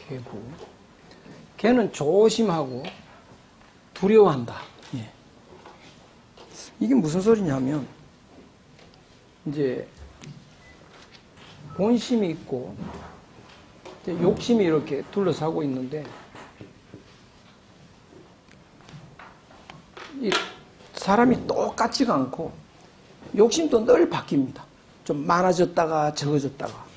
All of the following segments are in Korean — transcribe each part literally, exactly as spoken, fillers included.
개구. 개는 조심하고 두려워한다. 예. 이게 무슨 소리냐면, 이제, 본심이 있고, 욕심이 이렇게 둘러싸고 있는데, 이 사람이 똑같지가 않고, 욕심도 늘 바뀝니다. 좀 많아졌다가 적어졌다가.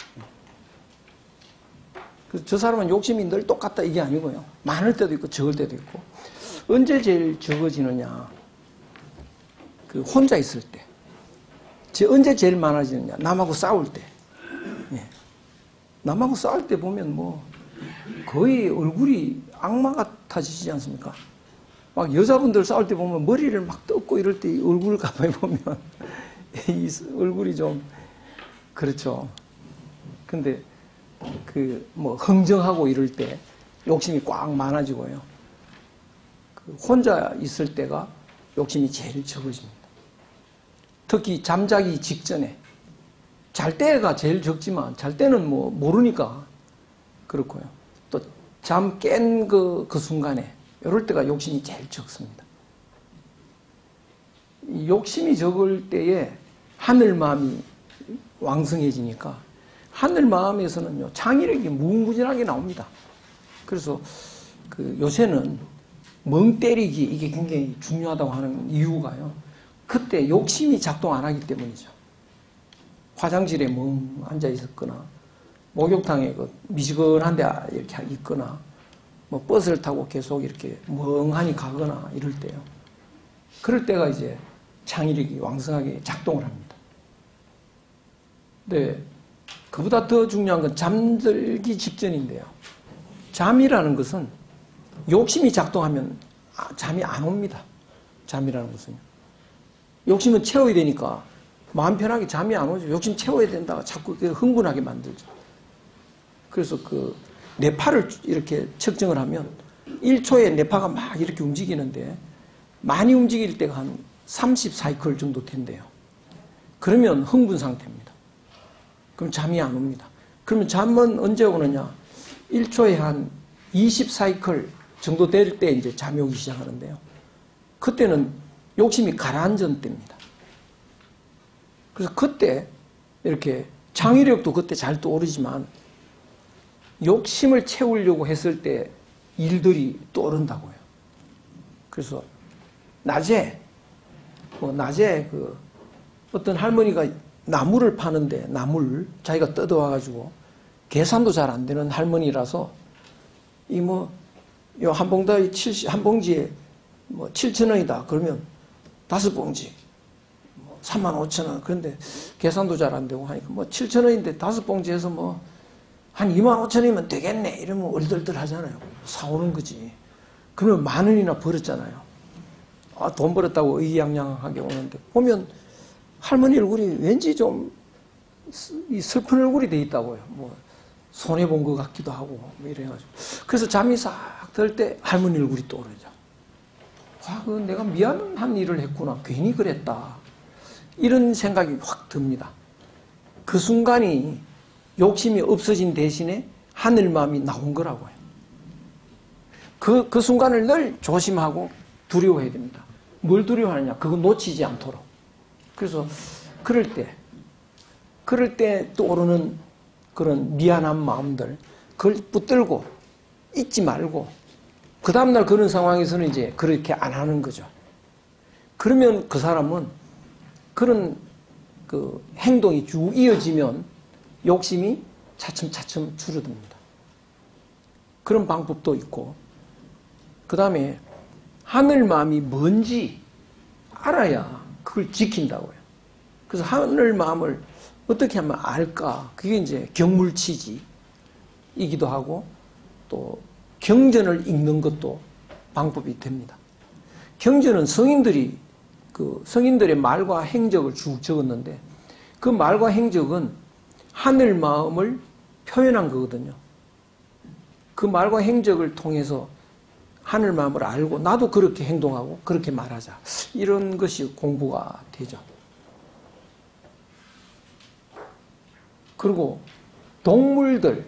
그래서 저 사람은 욕심이 늘 똑같다 이게 아니고요. 많을 때도 있고 적을 때도 있고. 언제 제일 적어지느냐? 그 혼자 있을 때. 제 언제 제일 많아지느냐? 남하고 싸울 때. 예. 남하고 싸울 때 보면 뭐 거의 얼굴이 악마 같아지지 않습니까? 막 여자분들 싸울 때 보면 머리를 막 뜯고 이럴 때 얼굴을 가만히 보면 이 얼굴이 좀 그렇죠. 근데 그 뭐 흥정하고 이럴 때 욕심이 꽉 많아지고요. 그 혼자 있을 때가 욕심이 제일 적어집니다. 특히 잠자기 직전에 잘 때가 제일 적지만 잘 때는 뭐 모르니까 그렇고요. 또 잠 깬 그 그 순간에 이럴 때가 욕심이 제일 적습니다. 이 욕심이 적을 때에 하늘 마음이 왕성해지니까 하늘 마음에서는요 창의력이 무궁무진하게 나옵니다. 그래서 그 요새는 멍 때리기 이게 굉장히 중요하다고 하는 이유가요. 그때 욕심이 작동 안 하기 때문이죠. 화장실에 멍 앉아 있었거나 목욕탕에 그 미지근한 데 이렇게 있거나 뭐 버스를 타고 계속 이렇게 멍하니 가거나 이럴 때요. 그럴 때가 이제 창의력이 왕성하게 작동을 합니다. 네. 그보다 더 중요한 건 잠들기 직전인데요. 잠이라는 것은 욕심이 작동하면 잠이 안 옵니다. 잠이라는 것은요. 욕심은 채워야 되니까 마음 편하게 잠이 안 오죠. 욕심 채워야 된다가 자꾸 흥분하게 만들죠. 그래서 그 뇌파를 이렇게 측정을 하면 일 초에 뇌파가 막 이렇게 움직이는데 많이 움직일 때가 한 삼십 사이클 정도 된대요. 그러면 흥분 상태입니다. 그럼 잠이 안 옵니다. 그러면 잠은 언제 오느냐? 일 초에 한 이십 사이클 정도 될 때 이제 잠이 오기 시작하는데요. 그때는 욕심이 가라앉은 때입니다. 그래서 그때 이렇게 창의력도 그때 잘 떠오르지만 욕심을 채우려고 했을 때 일들이 떠오른다고요. 그래서 낮에 뭐 낮에 그 어떤 할머니가 나물을 파는데 나물 자기가 뜯어와가지고 계산도 잘 안 되는 할머니라서 이 뭐 요 한 봉다에 한 봉지에 뭐 칠천 원이다 그러면 다섯 봉지 뭐 삼만 오천 원 그런데 계산도 잘 안 되고 하니까 뭐 칠천 원인데 다섯 봉지에서 뭐 한 이만 오천 원이면 되겠네 이러면 얼떨떨 하잖아요. 사오는 거지. 그러면 만 원이나 벌었잖아요. 아, 돈 벌었다고 의기양양하게 오는데 보면 할머니 얼굴이 왠지 좀 슬픈 얼굴이 돼 있다고요. 뭐 손해 본 것 같기도 하고 뭐 이래가지고 그래서 잠이 싹 들 때 할머니 얼굴이 떠오르죠. 아, 그 내가 미안한 일을 했구나. 괜히 그랬다. 이런 생각이 확 듭니다. 그 순간이 욕심이 없어진 대신에 하늘 마음이 나온 거라고요. 그, 그 순간을 늘 조심하고 두려워해야 됩니다. 뭘 두려워하느냐? 그거 놓치지 않도록. 그래서 그럴 때, 그럴 때 떠오르는 그런 미안한 마음들, 그걸 붙들고 잊지 말고 그 다음날 그런 상황에서는 이제 그렇게 안 하는 거죠. 그러면 그 사람은 그런 그 행동이 쭉 이어지면 욕심이 차츰차츰 줄어듭니다. 그런 방법도 있고 그 다음에 하늘 마음이 뭔지 알아야 그걸 지킨다고요. 그래서 하늘 마음을 어떻게 하면 알까? 그게 이제 경물치지이기도 하고 또 경전을 읽는 것도 방법이 됩니다. 경전은 성인들이 그 성인들의 말과 행적을 쭉 적었는데 그 말과 행적은 하늘 마음을 표현한 거거든요. 그 말과 행적을 통해서 하늘 마음을 알고 나도 그렇게 행동하고 그렇게 말하자. 이런 것이 공부가 되죠. 그리고 동물들,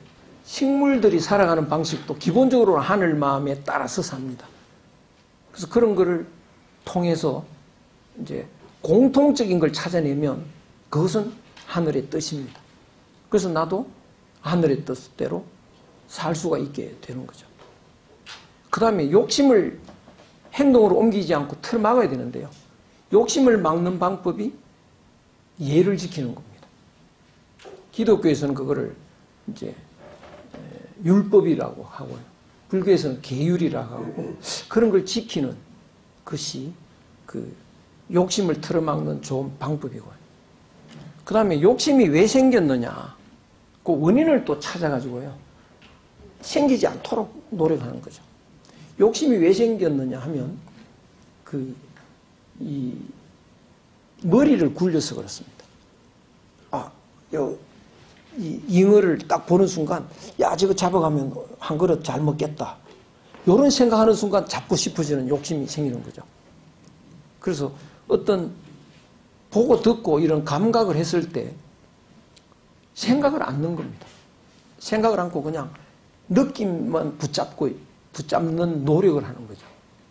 식물들이 살아가는 방식도 기본적으로 하늘 마음에 따라서 삽니다. 그래서 그런 거를 통해서 이제 공통적인 걸 찾아내면 그것은 하늘의 뜻입니다. 그래서 나도 하늘의 뜻대로 살 수가 있게 되는 거죠. 그 다음에 욕심을 행동으로 옮기지 않고 틀 막아야 되는데요. 욕심을 막는 방법이 예를 지키는 겁니다. 기독교에서는 그거를 이제 율법이라고 하고요. 불교에서는 계율이라고 하고 그런 걸 지키는 것이 그 욕심을 틀어막는 좋은 방법이고요. 그 다음에 욕심이 왜 생겼느냐 그 원인을 또 찾아가지고요. 생기지 않도록 노력하는 거죠. 욕심이 왜 생겼느냐 하면 그 이 머리를 굴려서 그렇습니다. 아, 요 이 잉어를 딱 보는 순간 야 저거 잡아가면 한 그릇 잘 먹겠다. 이런 생각하는 순간 잡고 싶어지는 욕심이 생기는 거죠. 그래서 어떤 보고 듣고 이런 감각을 했을 때 생각을 않는 겁니다. 생각을 않고 그냥 느낌만 붙잡고 붙잡는 노력을 하는 거죠.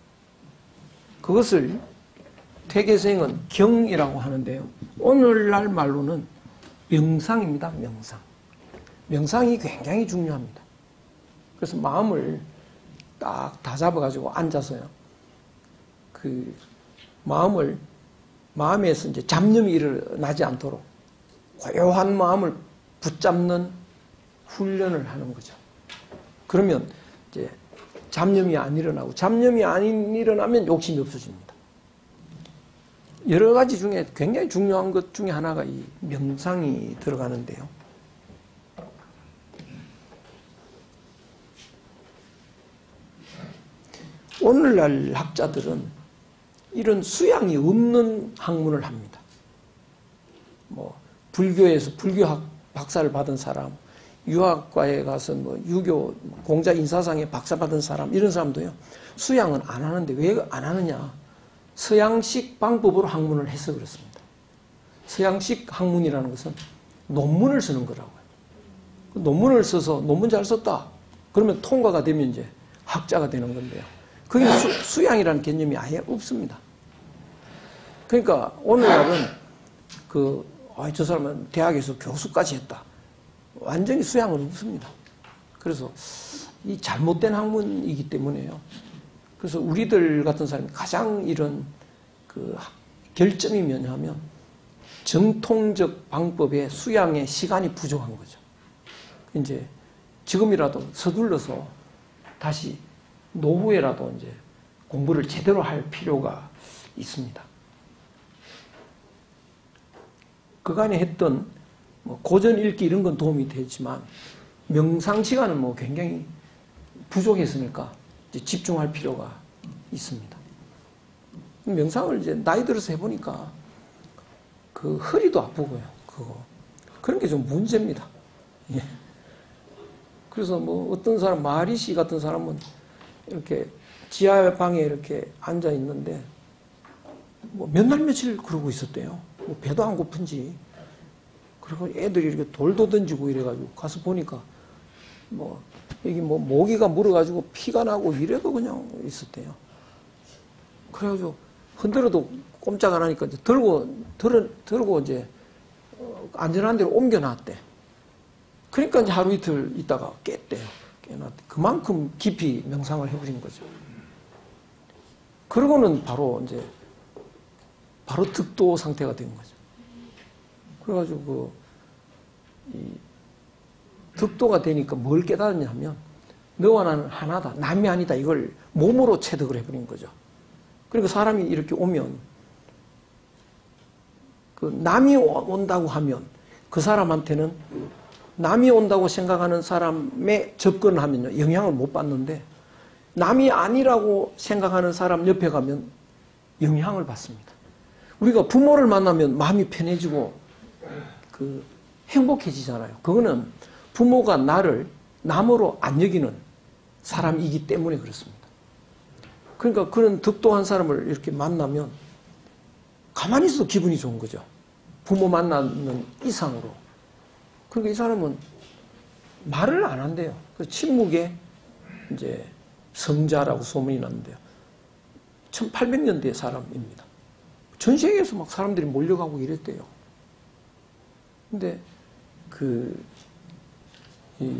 그것을 퇴계선생은 경이라고 하는데요. 오늘날 말로는 명상입니다. 명상. 명상이 굉장히 중요합니다. 그래서 마음을 딱 다 잡아가지고 앉아서요. 그 마음을 마음에서 이제 잡념이 일어나지 않도록 고요한 마음을 붙잡는 훈련을 하는 거죠. 그러면 이제 잡념이 안 일어나고 잡념이 안 일어나면 욕심이 없어집니다. 여러 가지 중에 굉장히 중요한 것 중에 하나가 이 명상이 들어가는데요. 오늘날 학자들은 이런 수양이 없는 학문을 합니다. 뭐 불교에서 불교학 박사를 받은 사람, 유학과에 가서 뭐 유교 공자 인사상에 박사 받은 사람 이런 사람도요. 수양은 안 하는데 왜 안 하느냐? 서양식 방법으로 학문을 해서 그렇습니다. 서양식 학문이라는 것은 논문을 쓰는 거라고요. 논문을 써서 논문 잘 썼다. 그러면 통과가 되면 이제 학자가 되는 건데요. 그게 수, 수양이라는 개념이 아예 없습니다. 그러니까 오늘날은 그, 아, 저 사람은 대학에서 교수까지 했다. 완전히 수양은 없습니다. 그래서 이 잘못된 학문이기 때문에요. 그래서 우리들 같은 사람이 가장 이런 그 결점이 뭐냐면 정통적 방법의 수양의 시간이 부족한 거죠. 이제 지금이라도 서둘러서 다시 노후에라도 이제 공부를 제대로 할 필요가 있습니다. 그간에 했던 뭐 고전 읽기 이런 건 도움이 되지만 명상 시간은 뭐 굉장히 부족했으니까 이제 집중할 필요가 있습니다. 명상을 이제 나이 들어서 해보니까 그 허리도 아프고요. 그거 그런 게 좀 문제입니다. 예. 그래서 뭐 어떤 사람 마리씨 같은 사람은 이렇게 지하방에 이렇게 앉아 있는데 뭐 몇 날 며칠 그러고 있었대요. 뭐 배도 안 고픈지. 그리고 애들이 이렇게 돌도 던지고 이래가지고 가서 보니까 뭐 여기 뭐 모기가 물어가지고 피가 나고 이래도 그냥 있었대요. 그래가지고 흔들어도 꼼짝 안 하니까 이제 들고 들어 들고 이제 안전한 데로 옮겨놨대. 그러니까 이제 하루 이틀 있다가 깼대요. 깨놨대. 그만큼 깊이 명상을 해버린 거죠. 그러고는 바로 이제 바로 득도 상태가 된 거죠. 그래가지고 그 이 득도가 되니까 뭘 깨달았냐면 너와 나는 하나다. 남이 아니다. 이걸 몸으로 체득을 해버린 거죠. 그러니까 사람이 이렇게 오면 그 남이 온다고 하면 그 사람한테는 남이 온다고 생각하는 사람에 접근을 하면요. 영향을 못 받는데 남이 아니라고 생각하는 사람 옆에 가면 영향을 받습니다. 우리가 부모를 만나면 마음이 편해지고 그 행복해지잖아요. 그거는 부모가 나를 남으로 안 여기는 사람이기 때문에 그렇습니다. 그러니까 그런 득도한 사람을 이렇게 만나면 가만히 있어도 기분이 좋은 거죠. 부모 만나는 이상으로. 그러니까 이 사람은 말을 안 한대요. 그 침묵의 이제 성자라고 소문이 났는데요. 천팔백 년대 사람입니다. 전 세계에서 막 사람들이 몰려가고 이랬대요. 근데 그, 이,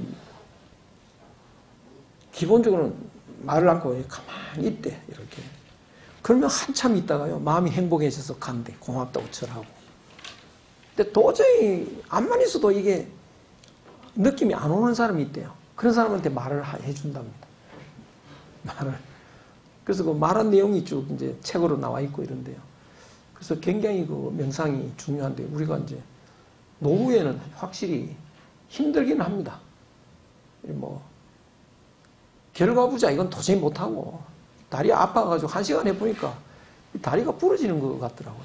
기본적으로는 말을 않고 가만히 있대, 이렇게. 그러면 한참 있다가요, 마음이 행복해져서 간대. 고맙다고 절하고. 근데 도저히 암만 있어도 이게 느낌이 안 오는 사람이 있대요. 그런 사람한테 말을 해준답니다. 말을. 그래서 그 말한 내용이 쭉 이제 책으로 나와 있고 이런데요. 그래서 굉장히 그 명상이 중요한데, 우리가 이제 노후에는 확실히 힘들긴 합니다. 뭐, 결과부자 이건 도저히 못하고, 다리 아파가지고 한 시간 해보니까 다리가 부러지는 것 같더라고요.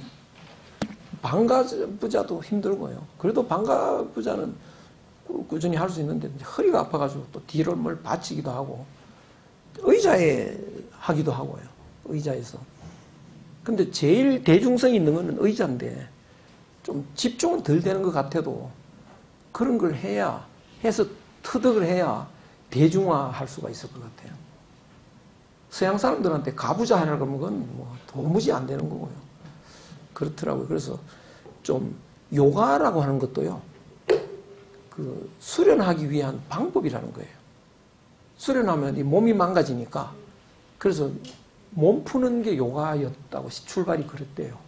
방가부자도 힘들고요. 그래도 방가부자는 꾸준히 할 수 있는데, 허리가 아파가지고 또 뒤를 뭘 받치기도 하고, 의자에 하기도 하고요. 의자에서. 근데 제일 대중성이 있는 거는 의자인데, 좀 집중은 덜 되는 것 같아도 그런 걸 해야, 해서 터득을 해야 대중화할 수가 있을 것 같아요. 서양 사람들한테 가부자 하려고 하면 그건 뭐 도무지 안 되는 거고요. 그렇더라고요. 그래서 좀 요가라고 하는 것도요, 그 수련하기 위한 방법이라는 거예요. 수련하면 이 몸이 망가지니까, 그래서 몸 푸는 게 요가였다고 출발이 그랬대요.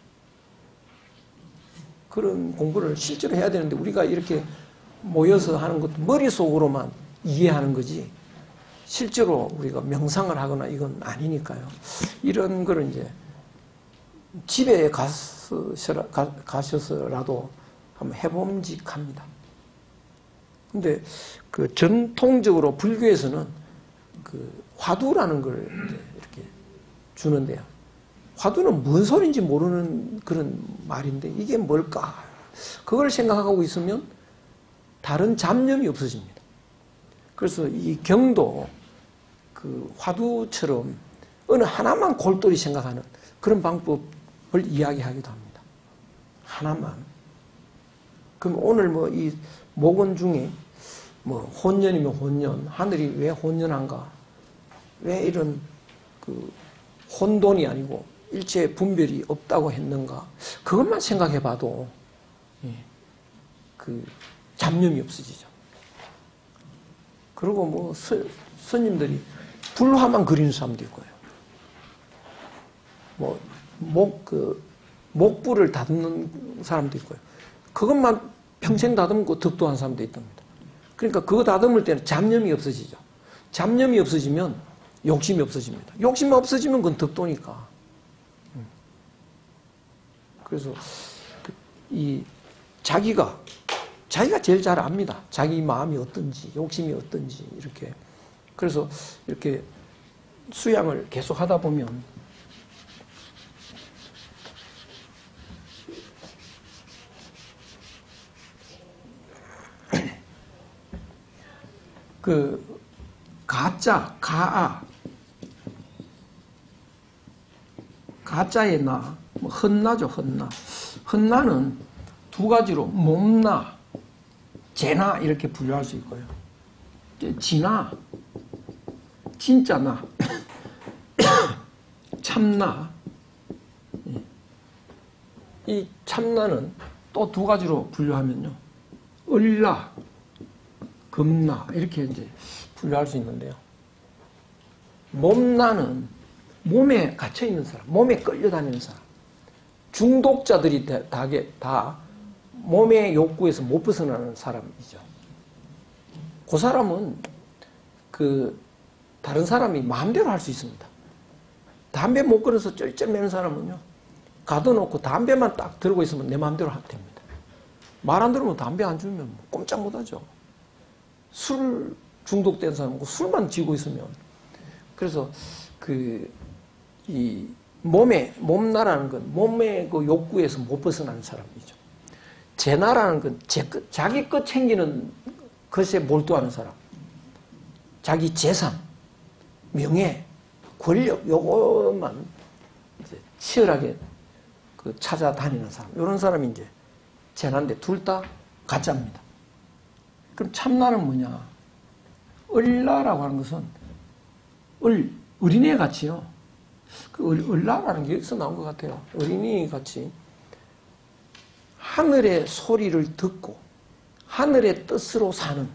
그런 공부를 실제로 해야 되는데, 우리가 이렇게 모여서 하는 것도 머릿속으로만 이해하는 거지, 실제로 우리가 명상을 하거나 이건 아니니까요. 이런 거를 이제 집에 가서, 가셔서라도 한번 해봄직합니다. 근데 그 전통적으로 불교에서는 그 화두라는 걸 이렇게 주는데요. 화두는 뭔 소리인지 모르는 그런 말인데, 이게 뭘까? 그걸 생각하고 있으면 다른 잡념이 없어집니다. 그래서 이 경도 그 화두처럼 어느 하나만 골똘히 생각하는 그런 방법을 이야기하기도 합니다. 하나만. 그럼 오늘 뭐 이 목원 중에 뭐 혼연이면 혼연, 하늘이 왜 혼연한가? 왜 이런 그 혼돈이 아니고 일체 분별이 없다고 했는가? 그것만 생각해 봐도 그 잡념이 없어지죠. 그리고 뭐 스, 스님들이 불화만 그리는 사람도 있고요. 뭐 목 그 목불을 다듬는 사람도 있고요. 그것만 평생 다듬고 덕도한 사람도 있답니다. 그러니까 그거 다듬을 때는 잡념이 없어지죠. 잡념이 없어지면 욕심이 없어집니다. 욕심이 없어지면 그건 덕도니까. 그래서 이 자기가 자기가 제일 잘 압니다. 자기 마음이 어떤지, 욕심이 어떤지, 이렇게. 그래서 이렇게 수양을 계속 하다 보면 그 가짜, 가아, 가짜의 나, 뭐 헛나죠, 헛나. 헛나는 두 가지로 몸나, 재나 이렇게 분류할 수 있고요. 진나, 진짜나, 참나. 이 참나는 또 두 가지로 분류하면요, 을나, 금나 이렇게 이제 분류할 수 있는데요. 몸나는 몸에 갇혀 있는 사람, 몸에 끌려다니는 사람. 중독자들이 다, 다 몸의 욕구에서 못 벗어나는 사람이죠. 그 사람은 그 다른 사람이 마음대로 할 수 있습니다. 담배 못 끊어서 쩔쩔매는 사람은요, 가둬놓고 담배만 딱 들고 있으면 내 마음대로 하면 됩니다. 말 안 들으면 담배 안 주면 꼼짝 못하죠. 술 중독된 사람은 술만 쥐고 있으면. 그래서 그 이 몸에 몸나라는 건 몸의 그 욕구에서 못 벗어나는 사람이죠. 재나라는 건 제 것, 자기 것 챙기는 것에 몰두하는 사람. 자기 재산, 명예, 권력 요것만 이제 치열하게 그 찾아다니는 사람. 이런 사람이 이제 재난데 둘 다 가짜입니다. 그럼 참나는 뭐냐? 을라라고 하는 것은 을, 어린애 같이요. 그 을, 을라라는 게 여기서 나온 것 같아요. 어린이 같이 하늘의 소리를 듣고 하늘의 뜻으로 사는,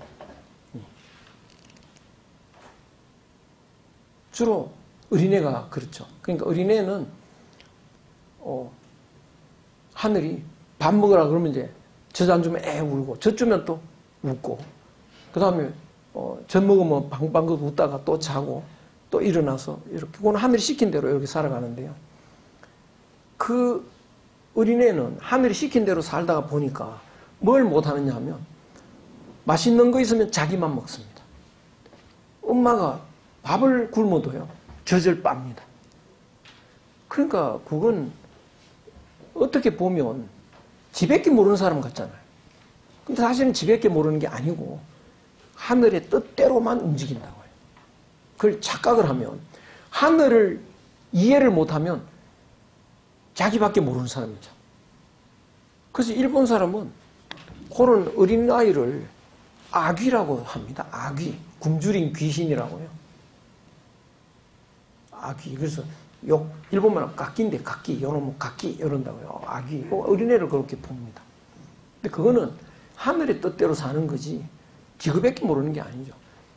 주로 어린애가 그렇죠. 그러니까 어린애는 어, 하늘이 밥 먹으라 그러면 이제 젖 안 주면 애 울고 젖 주면 또 웃고 그 다음에 어, 젖 먹으면 방방긋 웃다가 또 자고 또 일어나서 이렇게 그건 하늘이 시킨 대로 이렇게 살아가는데요. 그 어린애는 하늘이 시킨 대로 살다가 보니까 뭘 못하느냐 하면 맛있는 거 있으면 자기만 먹습니다. 엄마가 밥을 굶어도요 젖을 빱니다. 그러니까 그건 어떻게 보면 지밖에 모르는 사람 같잖아요. 근데 사실은 지밖에 모르는 게 아니고 하늘의 뜻대로만 움직인다고요. 그걸 착각을 하면 하늘을 이해를 못하면 자기밖에 모르는 사람이죠. 그래서 일본 사람은 그런 어린아이를 아귀라고 합니다. 아귀. 굶주린 귀신이라고요. 아귀. 그래서 욕, 일본말은 깎기인데 깎기, 요놈은 깎기 이런다고요. 아귀. 어린애를 그렇게 봅니다. 근데 그거는 하늘의 뜻대로 사는 거지 지그밖에 모르는 게 아니죠.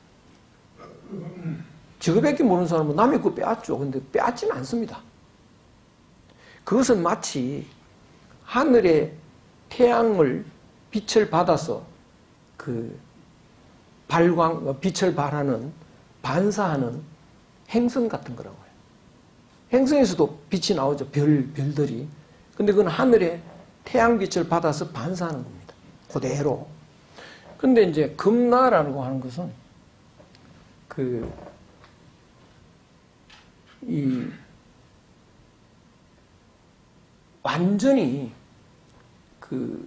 지그밖에 모르는 사람은 남의 그거 빼앗죠. 근데 빼앗지는 않습니다. 그것은 마치 하늘의 태양을 빛을 받아서 그 발광, 빛을 발하는 반사하는 행성 같은 거라고요. 행성에서도 빛이 나오죠. 별, 별들이. 근데 그건 하늘의 태양빛을 받아서 반사하는 겁니다. 그대로. 근데 이제 금나라고 하는 것은 그, 이, 완전히 그,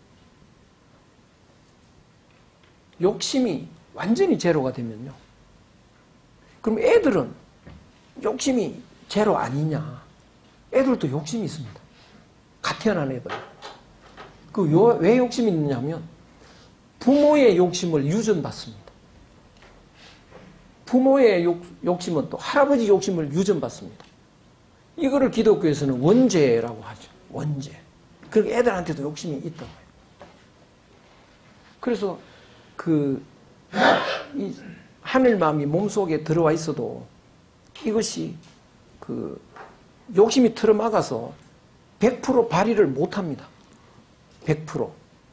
욕심이 완전히 제로가 되면요. 그럼 애들은 욕심이 제로 아니냐. 애들도 욕심이 있습니다. 갓 태어난 애들. 그 왜 욕심이 있느냐면 부모의 욕심을 유전받습니다. 부모의 욕, 욕심은 또 할아버지 욕심을 유전받습니다. 이거를 기독교에서는 원죄라고 하죠. 원죄. 그러니까 애들한테도 욕심이 있다고요. 그래서 그 이 하늘 마음이 몸속에 들어와 있어도 이것이 그 욕심이 틀어막아서 백 퍼센트 발휘를 못합니다. 백 퍼센트.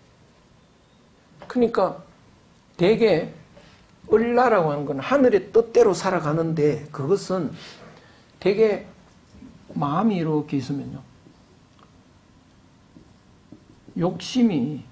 그러니까 대개 을라라고 하는 건 하늘의 뜻대로 살아가는데 그것은 대개 마음이 이렇게 있으면요. 욕심이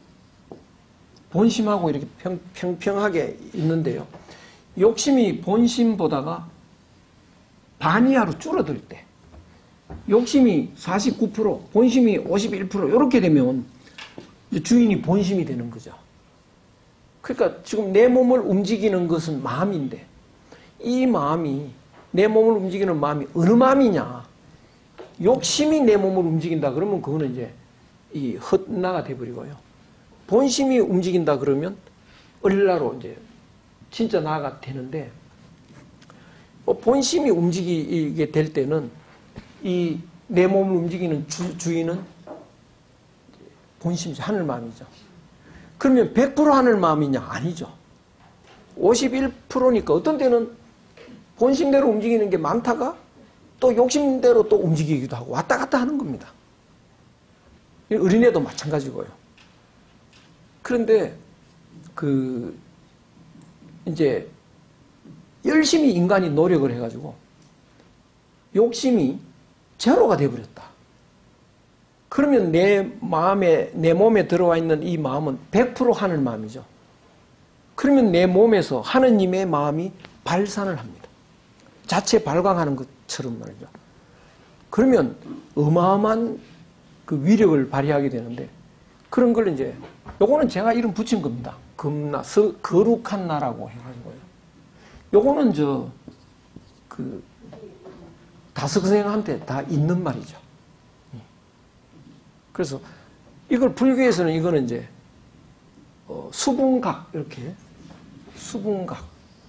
본심하고 이렇게 평, 평평하게 있는데요. 욕심이 본심보다가 반 이하로 줄어들 때 욕심이 사십구 퍼센트, 본심이 오십일 퍼센트 이렇게 되면 주인이 본심이 되는 거죠. 그러니까 지금 내 몸을 움직이는 것은 마음인데 이 마음이 내 몸을 움직이는 마음이 어느 마음이냐. 욕심이 내 몸을 움직인다 그러면 그거는 이제 이 헛나가 돼버리고요. 본심이 움직인다 그러면 을라로 이제 진짜 나가 되는데 본심이 움직이게 될 때는 이 내 몸을 움직이는 주, 주인은 본심이죠. 하늘 마음이죠. 그러면 백 퍼센트 하늘 마음이냐? 아니죠. 오십일 퍼센트니까 어떤 때는 본심대로 움직이는 게 많다가 또 욕심대로 또 움직이기도 하고 왔다 갔다 하는 겁니다. 어린애도 마찬가지고요. 그런데 그 이제 열심히 인간이 노력을 해가지고 욕심이 제로가 되어버렸다. 그러면 내 마음에 내 몸에 들어와 있는 이 마음은 백 퍼센트 하늘 마음이죠. 그러면 내 몸에서 하느님의 마음이 발산을 합니다. 자체 발광하는 것처럼 말이죠. 그러면 어마어마한 그 위력을 발휘하게 되는데 그런 걸 이제 요거는 제가 이름 붙인 겁니다. 금나, 서, 거룩한 나라고 해가지고요. 요거는 저 그 다스선생한테 다 있는 말이죠. 그래서 이걸 불교에서는 이거는 이제 어 수분각, 이렇게. 수분각.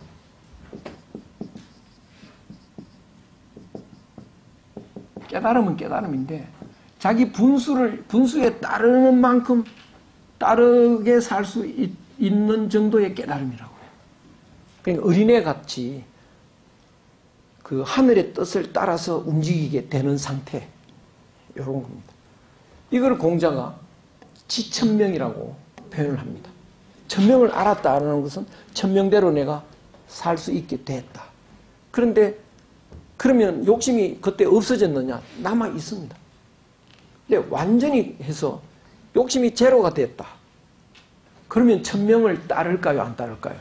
깨달음은 깨달음인데, 자기 분수를, 분수에 따르는 만큼 따르게 살 수 있는 정도의 깨달음이라고요. 그러니까 어린애 같이 그 하늘의 뜻을 따라서 움직이게 되는 상태. 이런 겁니다. 이걸 공자가 지천명이라고 표현을 합니다. 천명을 알았다는 것은 천명대로 내가 살 수 있게 됐다. 그런데 그러면 욕심이 그때 없어졌느냐? 남아 있습니다. 근데 완전히 해서 욕심이 제로가 됐다. 그러면 천명을 따를까요? 안 따를까요?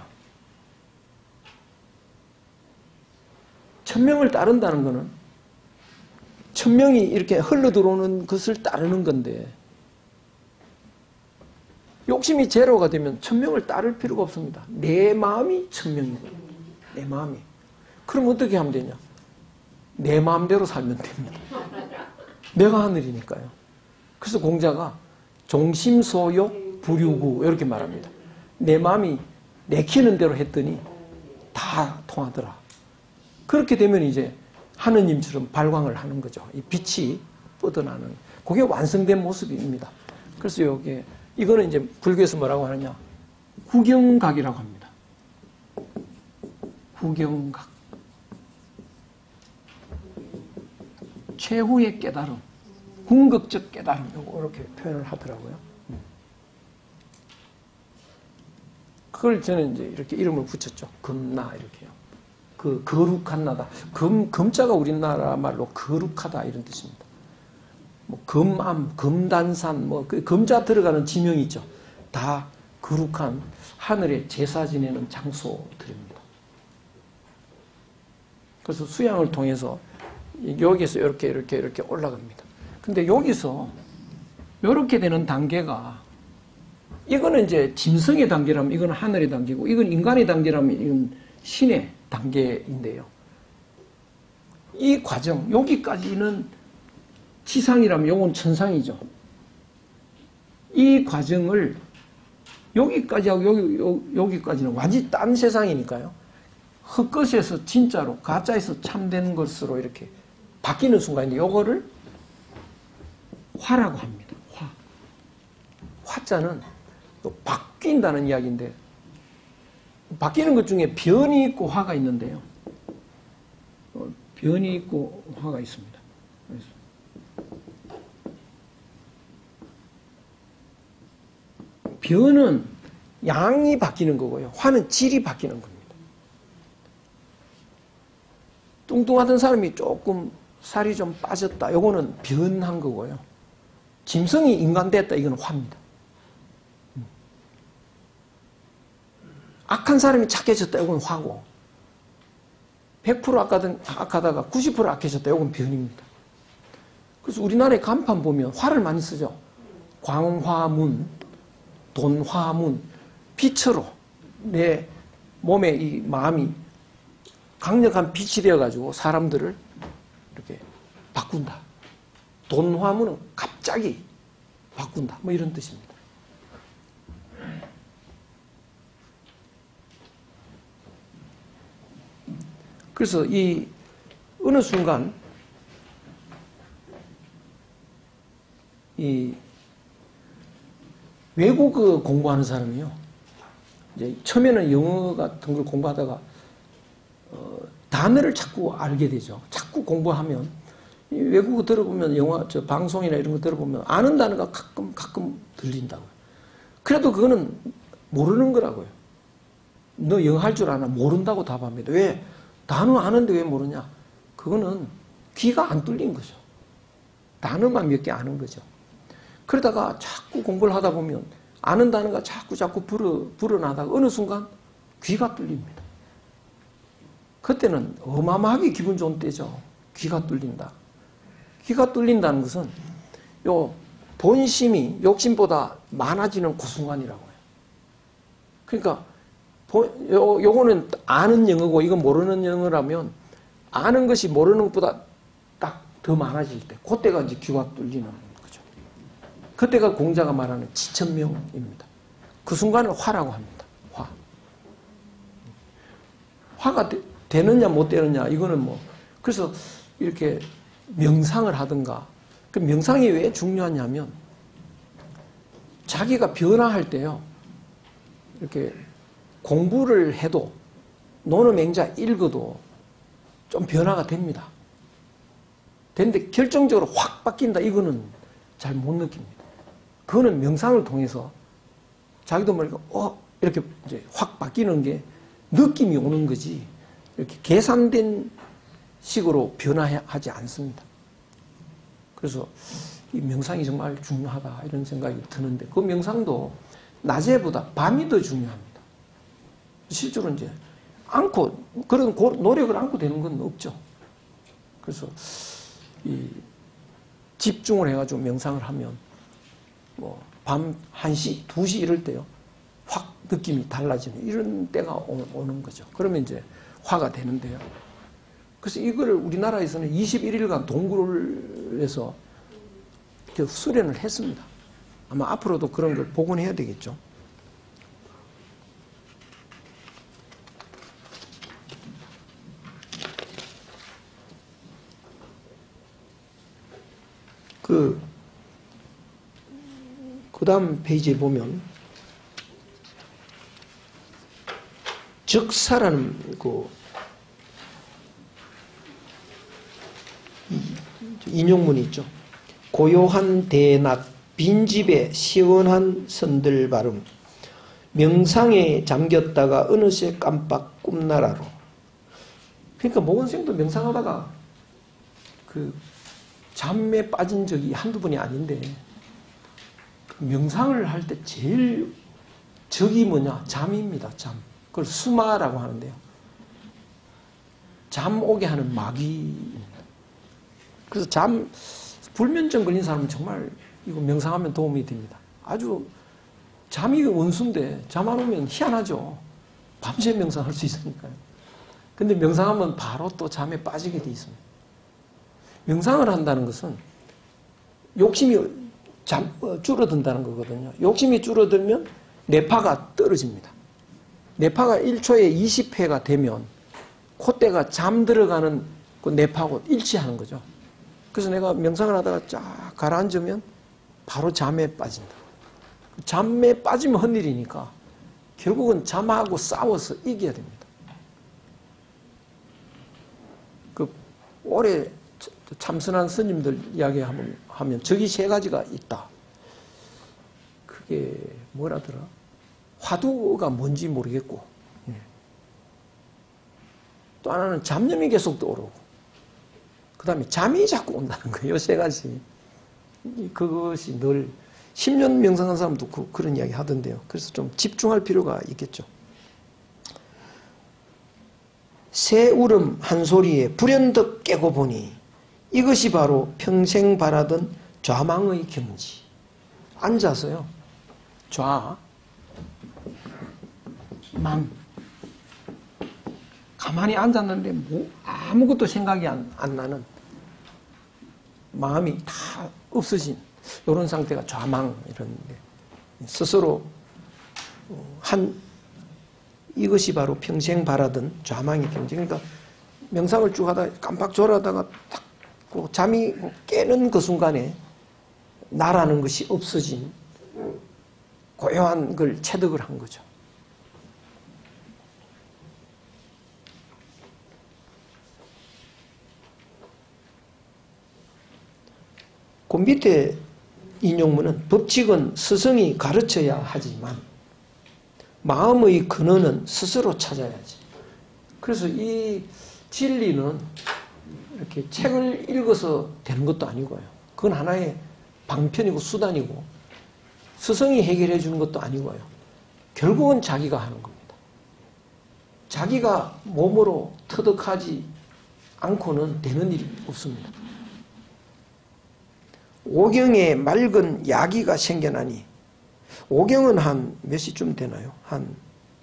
천명을 따른다는 것은 천명이 이렇게 흘러들어오는 것을 따르는 건데, 욕심이 제로가 되면 천명을 따를 필요가 없습니다. 내 마음이 천명입니다. 내 마음이. 그럼 어떻게 하면 되냐? 내 마음대로 살면 됩니다. 내가 하늘이니까요. 그래서 공자가 종심소욕 불유구 이렇게 말합니다. 내 마음이 내키는 대로 했더니 다 통하더라. 그렇게 되면 이제 하느님처럼 발광을 하는 거죠. 이 빛이 뻗어나는. 그게 완성된 모습입니다. 그래서 여기에 이거는 이제 불교에서 뭐라고 하느냐? 구경각이라고 합니다. 구경각. 최후의 깨달음, 궁극적 깨달음, 이렇게 표현을 하더라고요. 그걸 저는 이제 이렇게 이름을 붙였죠. 금나, 이렇게요. 그, 거룩한 나다. 금, 금자가 우리나라 말로 거룩하다, 이런 뜻입니다. 뭐, 금암, 금단산, 뭐, 그 금자 들어가는 지명이 있죠. 다 거룩한 하늘에 제사 지내는 장소들입니다. 그래서 수양을 통해서 여기서 이렇게 이렇게 이렇게 올라갑니다. 근데 여기서 이렇게 되는 단계가, 이거는 이제 짐승의 단계라면 이건 하늘의 단계고, 이건 인간의 단계라면 이건 신의 단계인데요. 이 과정, 여기까지는 지상이라면 이건 천상이죠. 이 과정을 여기까지하고 여기, 여기, 여기까지는 완전히 딴 세상이니까요. 헛것에서 진짜로, 가짜에서 참된 것으로 이렇게 바뀌는 순간인데, 요거를 화라고 합니다. 화. 화자는 또 바뀐다는 이야기인데, 바뀌는 것 중에 변이 있고 화가 있는데요. 어, 변이 있고 화가 있습니다. 그래서 변은 양이 바뀌는 거고요. 화는 질이 바뀌는 겁니다. 뚱뚱하던 사람이 조금 살이 좀 빠졌다. 요거는 변한 거고요. 짐승이 인간 됐다. 이건 화입니다. 악한 사람이 착해졌다. 이건 화고. 백 퍼센트 악하던, 악하다가 구십 퍼센트 악해졌다. 이건 변입니다. 그래서 우리나라의 간판 보면 화를 많이 쓰죠. 광화문, 돈화문, 빛으로 내 몸의 이 마음이 강력한 빛이 되어가지고 사람들을 이렇게 바꾼다. 돈화문은 갑자기 바꾼다. 뭐 이런 뜻입니다. 그래서 이 어느 순간 이 외국어 공부하는 사람이요. 이제 처음에는 영어 같은 걸 공부하다가 어, 단어를 자꾸 알게 되죠. 자꾸 공부하면 외국어 들어보면 영화, 저 방송이나 이런 거 들어보면 아는 단어가 가끔 가끔 들린다고요. 그래도 그거는 모르는 거라고요. 너 영어 할 줄 아나? 모른다고 답합니다. 왜? 단어 아는데 왜 모르냐? 그거는 귀가 안 뚫린 거죠. 단어만 몇 개 아는 거죠. 그러다가 자꾸 공부를 하다 보면 아는 단어가 자꾸 자꾸 불어, 불어나다가 어느 순간 귀가 뚫립니다. 그때는 어마어마하게 기분 좋은 때죠. 귀가 뚫린다. 귀가 뚫린다는 것은 요 본심이 욕심보다 많아지는 그 순간이라고 해요. 그러니까 요, 요거는 아는 영어고 이건 모르는 영어라면 아는 것이 모르는 것보다 딱 더 많아질 때, 그때가 이제 귀가 뚫리는 거죠. 그때가 공자가 말하는 지천명입니다. 그 순간을 화라고 합니다. 화. 화가 되, 되느냐 못 되느냐 이거는 뭐 그래서 이렇게 명상을 하든가 그 명상이 왜 중요하냐면 자기가 변화할 때요 이렇게 공부를 해도 논어맹자 읽어도 좀 변화가 됩니다. 되는데 결정적으로 확 바뀐다 이거는 잘 못 느낍니다. 그거는 명상을 통해서 자기도 모르게 어 이렇게 이제 확 바뀌는 게 느낌이 오는 거지 이렇게 계산된 식으로 변화하지 않습니다. 그래서 이 명상이 정말 중요하다 이런 생각이 드는데 그 명상도 낮에보다 밤이 더 중요합니다. 실제로 이제 않고 그런 노력을 않고 되는 건 없죠. 그래서 이 집중을 해가지고 명상을 하면 뭐 밤 한 시, 두 시 이럴 때요 확 느낌이 달라지는 이런 때가 오는 거죠. 그러면 이제 화가 되는데요. 그래서 이거를 우리나라에서는 이십일 일간 동굴을 해서 수련을 했습니다. 아마 앞으로도 그런 걸 복원해야 되겠죠. 그, 그 다음 페이지에 보면, 적사라는 그, 인용문이 있죠. 고요한 대낮, 빈집에 시원한 선들 발음, 명상에 잠겼다가 어느새 깜빡 꿈나라로. 그러니까 모건생도 명상하다가 그, 잠에 빠진 적이 한두 번이 아닌데 명상을 할 때 제일 적이 뭐냐? 잠입니다. 잠. 그걸 수마라고 하는데요. 잠 오게 하는 마귀입니다. 그래서 잠 불면증 걸린 사람은 정말 이거 명상하면 도움이 됩니다. 아주 잠이 원수인데 잠 안 오면 희한하죠. 밤새 명상할 수 있으니까요. 근데 명상하면 바로 또 잠에 빠지게 돼 있습니다. 명상을 한다는 것은 욕심이 잠, 어, 줄어든다는 거거든요. 욕심이 줄어들면 뇌파가 떨어집니다. 뇌파가 일 초에 이십 회가 되면 콧대가 잠들어가는 그 뇌파하고 일치하는 거죠. 그래서 내가 명상을 하다가 쫙 가라앉으면 바로 잠에 빠진다. 잠에 빠지면 헛일이니까 결국은 잠하고 싸워서 이겨야 됩니다. 그 오래 참선한 스님들 이야기하면 하면 저기 세 가지가 있다. 그게 뭐라더라? 화두가 뭔지 모르겠고 또 하나는 잡념이 계속 떠오르고 그 다음에 잠이 자꾸 온다는 거예요. 이 세 가지. 그것이 늘 십 년 명상한 사람도 그, 그런 이야기 하던데요. 그래서 좀 집중할 필요가 있겠죠. 새 울음 한 소리에 불현듯 깨고 보니 이것이 바로 평생 바라던 좌망의 경지. 앉아서요. 좌, 망. 가만히 앉았는데 뭐 아무것도 생각이 안, 안 나는 마음이 다 없어진 이런 상태가 좌망 이런데 스스로 한 이것이 바로 평생 바라던 좌망의 경지. 그러니까 명상을 쭉 하다가 깜빡 졸아다가 딱 잠이 깨는 그 순간에 나라는 것이 없어진 고요한 걸 체득을 한 거죠. 그 밑에 인용문은 법칙은 스승이 가르쳐야 하지만 마음의 근원은 스스로 찾아야지. 그래서 이 진리는 이렇게 책을 읽어서 되는 것도 아니고요. 그건 하나의 방편이고 수단이고 스승이 해결해 주는 것도 아니고요. 결국은 자기가 하는 겁니다. 자기가 몸으로 터득하지 않고는 되는 일이 없습니다. 오경에 맑은 야기가 생겨나니 오경은 한 몇 시쯤 되나요? 한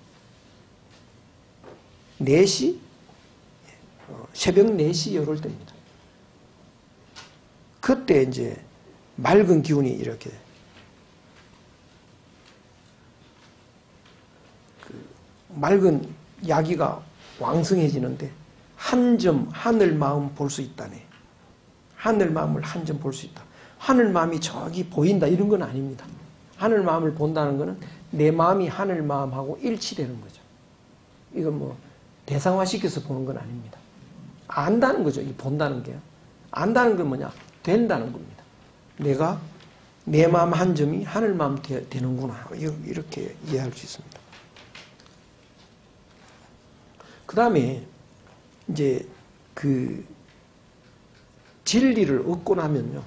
네 시? 새벽 네 시 이럴 때입니다. 그때 이제 맑은 기운이 이렇게 맑은 야기가 왕성해지는데 한 점 하늘 마음 볼 수 있다네. 하늘 마음을 한 점 볼 수 있다. 하늘 마음이 저기 보인다 이런 건 아닙니다. 하늘 마음을 본다는 것은 내 마음이 하늘 마음하고 일치되는 거죠. 이건 뭐 대상화시켜서 보는 건 아닙니다. 안다는 거죠. 이 본다는 게요. 안다는 건 뭐냐? 된다는 겁니다. 내가 내 마음 한 점이 하늘 마음 되, 되는구나. 이렇게 이해할 수 있습니다. 그 다음에 이제 그 진리를 얻고 나면요.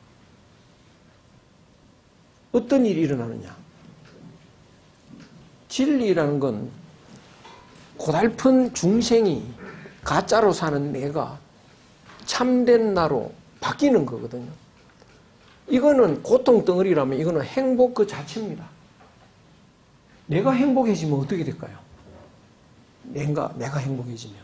어떤 일이 일어나느냐. 진리라는 건 고달픈 중생이 가짜로 사는 내가 참된 나로 바뀌는 거거든요. 이거는 고통 덩어리라면 이거는 행복 그 자체입니다. 내가 행복해지면 어떻게 될까요? 내가, 내가 행복해지면.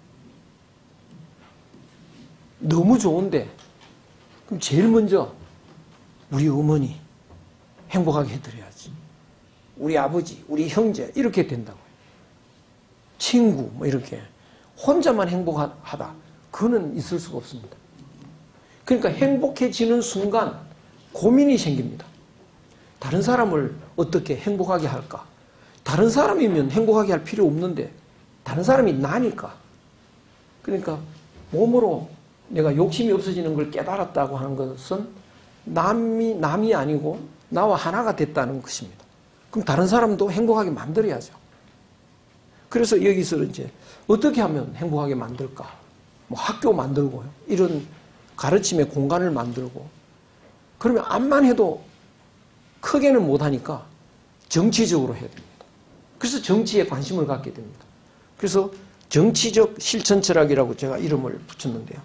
너무 좋은데, 그럼 제일 먼저 우리 어머니 행복하게 해드려야지. 우리 아버지, 우리 형제, 이렇게 된다고요. 친구, 뭐 이렇게. 혼자만 행복하다. 그거는 있을 수가 없습니다. 그러니까 행복해지는 순간 고민이 생깁니다. 다른 사람을 어떻게 행복하게 할까? 다른 사람이면 행복하게 할 필요 없는데 다른 사람이 나니까. 그러니까 몸으로 내가 욕심이 없어지는 걸 깨달았다고 하는 것은 남이, 남이 아니고 나와 하나가 됐다는 것입니다. 그럼 다른 사람도 행복하게 만들어야죠. 그래서 여기서 이제 어떻게 하면 행복하게 만들까? 뭐 학교 만들고요. 이런 가르침의 공간을 만들고. 그러면 암만 해도 크게는 못하니까 정치적으로 해야 됩니다. 그래서 정치에 관심을 갖게 됩니다. 그래서 정치적 실천 철학이라고 제가 이름을 붙였는데요.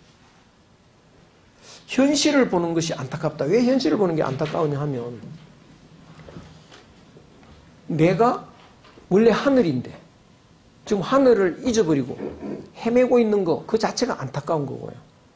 현실을 보는 것이 안타깝다. 왜 현실을 보는 게 안타까우냐 하면 내가 원래 하늘인데 지금 하늘을 잊어버리고 헤매고 있는 거 그 자체가 안타까운 거고요.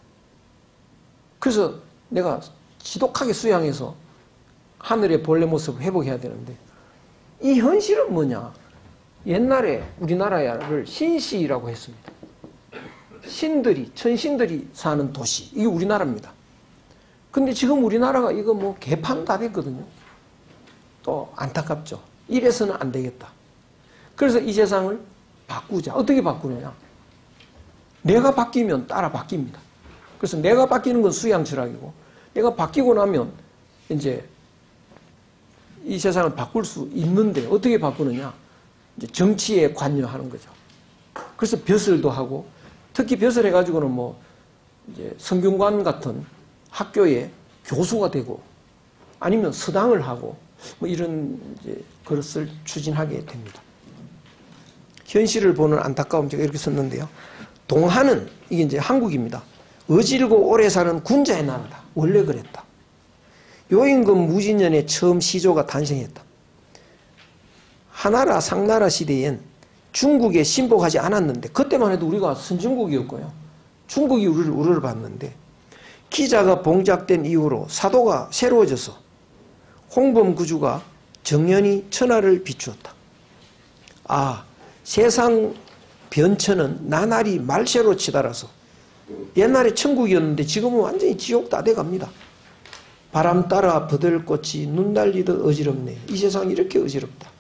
그래서 내가 지독하게 수양해서 하늘의 본래 모습을 회복해야 되는데 이 현실은 뭐냐? 옛날에 우리나라를 신시라고 했습니다. 신들이, 천신들이 사는 도시. 이게 우리나라입니다. 근데 지금 우리나라가 이거 뭐 개판 다 됐거든요. 또 안타깝죠. 이래서는 안 되겠다. 그래서 이 세상을 바꾸자. 어떻게 바꾸느냐? 내가 바뀌면 따라 바뀝니다. 그래서 내가 바뀌는 건 수양 철학이고 내가 바뀌고 나면 이제 이 세상을 바꿀 수 있는데 어떻게 바꾸느냐? 이제 정치에 관여하는 거죠. 그래서 벼슬도 하고 특히 벼슬 해가지고는 뭐 이제 성균관 같은 학교에 교수가 되고 아니면 서당을 하고 뭐 이런 이제 그것을 추진하게 됩니다. 현실을 보는 안타까움 제가 이렇게 썼는데요. 동하는 이게 이제 한국입니다. 어질고 오래 사는 군자의 나라다. 원래 그랬다. 요임금 무진년에 처음 시조가 탄생했다. 하나라 상나라 시대엔 중국에 신복하지 않았는데 그때만 해도 우리가 선진국이었고요. 중국이 우리를 우러러 봤는데 기자가 봉작된 이후로 사도가 새로워져서 홍범구주가 정연히 천하를 비추었다. 아, 세상 변천은 나날이 말세로 치달아서 옛날에 천국이었는데 지금은 완전히 지옥 다 돼갑니다. 바람 따라 버들꽃이 눈 달리듯 어지럽네. 이 세상이 이렇게 어지럽다.